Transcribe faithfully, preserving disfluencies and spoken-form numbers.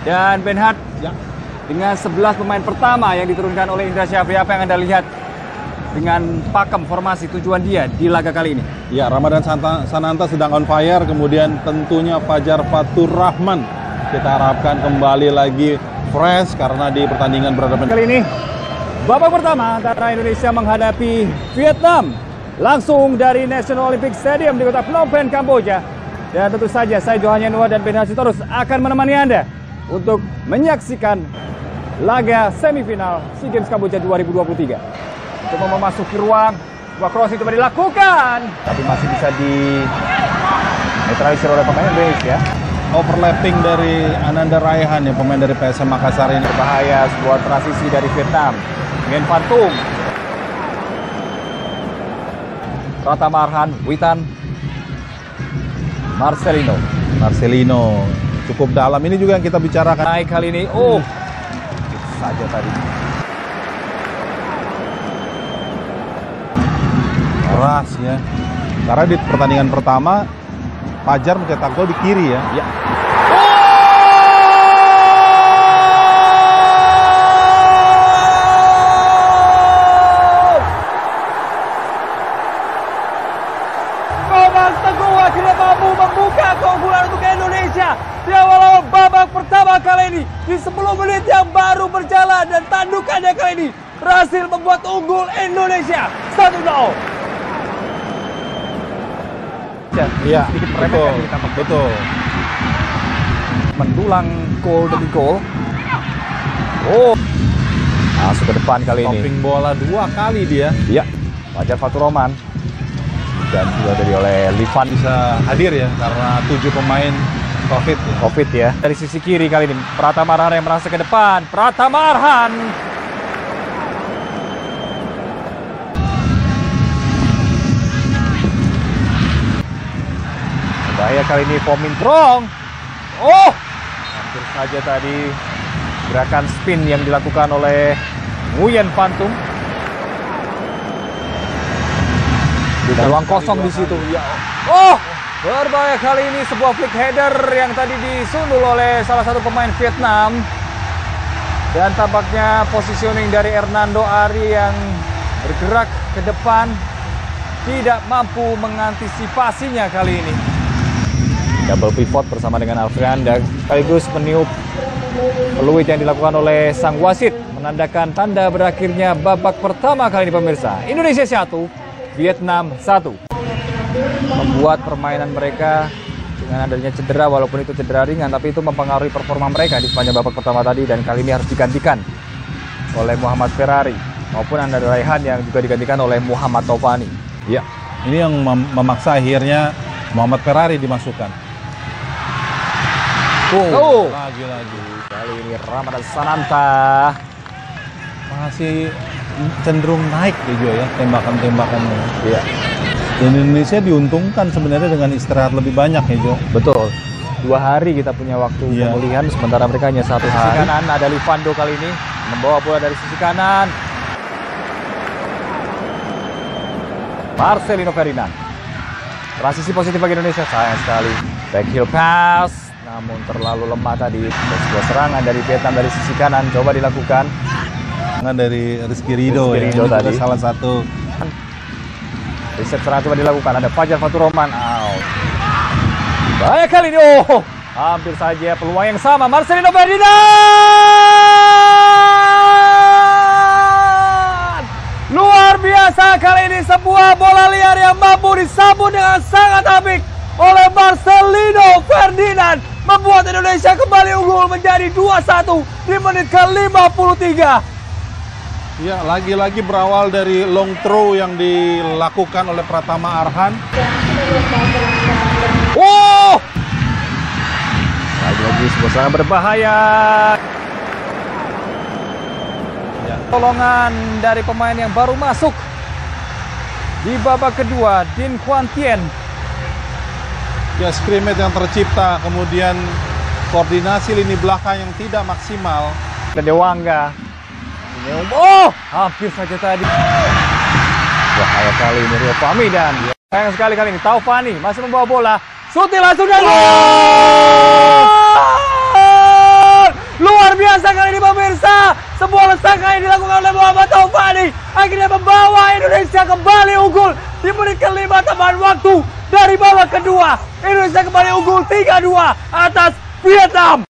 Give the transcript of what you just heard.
Dan Benhard, Ya. dengan sebelas pemain pertama yang diturunkan oleh Indra Syafri, apa yang Anda lihat dengan pakem formasi tujuan dia di laga kali ini? Ya, Ramadan Santa, Sananta sedang on fire, kemudian tentunya Fajar Fatur Rahman. Kita harapkan kembali lagi fresh karena di pertandingan berhadapan Kali ini, babak pertama antara Indonesia menghadapi Vietnam. Langsung dari National Olympic Stadium di kota Phnom Penh, Kamboja. Dan tentu saja saya Johan Yanua dan Benhard Sitorus akan menemani Anda untuk menyaksikan laga semifinal SEA Games Kamboja dua ribu dua puluh tiga. Untuk memasuki ruang, sebuah crossing coba dilakukan, tapi masih bisa di netralisir oleh pemain Indonesia. overlapping dari Ananda Raihan, ya, pemain dari P S M Makassar ini. Berbahaya sebuah transisi dari Vietnam. Nguyen Phan Tung, Pratama Arhan, Witan, Marcelino. Marcelino cukup dalam, ini juga yang kita bicarakan. Naik kali ini, oh, itu saja tadi. Keras ya, karena di pertandingan pertama Fajar mencetak gol di kiri ya. Ya. Babak Teguh akhirnya mampu membuka keunggulan untuk Indonesia di awal babak pertama kali ini. Di sepuluh menit yang baru berjalan dan tandukannya kali ini berhasil membuat unggul Indonesia satu nol. Iya, sedikit betul, meremehkan ini betul. Mendulang gol demi gol. Oh, masuk ke depan kali ini. Topping bola dua kali dia. Iya, Fajar Fatur Rahman. Dan juga dari oleh Livan Bisa hadir ya, karena tujuh pemain COVID ya. Covid ya. Dari sisi kiri kali ini, Pratama Arhan yang merasa ke depan. Pratama Arhan. Bahaya kali ini Pomin Trong. Oh, hampir saja tadi gerakan spin yang dilakukan oleh Nguyen Phan Tung. Di ruang kosong di situ. Ya. Oh, berbahaya kali ini sebuah flick header yang tadi disundul oleh salah satu pemain Vietnam. Dan tampaknya positioning dari Hernando Ari yang bergerak ke depan tidak mampu mengantisipasinya kali ini. Double pivot bersama dengan Alfreanda sekaligus meniup peluit yang dilakukan oleh sang wasit menandakan tanda berakhirnya babak pertama kali ini pemirsa. Indonesia satu, Vietnam satu. Membuat permainan mereka dengan adanya cedera, walaupun itu cedera ringan, tapi itu mempengaruhi performa mereka di sepanjang babak pertama tadi, dan kali ini harus digantikan oleh Muhammad Ferrari maupun Ananda Raihan yang juga digantikan oleh Muhammad Taufani. Ya, ini yang mem memaksa akhirnya Muhammad Ferrari dimasukkan. Oh, Lagi-lagi. kali ini Ramadan Sananta Masih cenderung naik dia juga ya, tembakan-tembakannya. Iya, Indonesia diuntungkan sebenarnya dengan istirahat lebih banyak ya, Jo. betul. Dua hari kita punya waktu Iya. pemulihan, sementara mereka hanya satu hari. Sisi kanan ada Livando kali ini membawa bola dari sisi kanan. Marcelino Ferdinand. Transisi positif bagi Indonesia, sayang sekali. Back heel pass, namun terlalu lemah tadi. Sebuah serangan dari Vietnam dari sisi kanan coba dilakukan. Dari Rizky Ridho, Rizky ya. Ridho Ini juga tadi. salah satu. Reset serangan coba dilakukan. Ada Fajar Fatur Rahman. Out. Bahaya kali ini. Oh, hampir saja peluang yang sama. Marcelino Ferdinand. Luar biasa kali ini, sebuah bola liar yang mampu disambut dengan sangat apik oleh Marcelino Ferdinand. Membuat Indonesia kembali unggul menjadi dua satu di menit ke lima puluh tiga. Ya, lagi-lagi berawal dari long throw yang dilakukan oleh Pratama Arhan. Oh! Lagi-lagi sebuah serangan berbahaya. Ya. Tolongan dari pemain yang baru masuk di babak kedua, Din Quan Tien. Ya, scrimmage yang tercipta, kemudian koordinasi lini belakang yang tidak maksimal. Ke Dewangga. Oh, hampir saja tadi. Bahaya kali ini Rio Fahmi, dan sayang sekali kali ini Taufani masih membawa bola. Sutil langsung dan gol! Luar biasa kali ini pemirsa. Sebuah lesakan yang dilakukan oleh Muhammad Taufani akhirnya membawa Indonesia kembali unggul di menit kelima tambahan waktu. Dari babak kedua, Indonesia kembali unggul tiga dua atas Vietnam.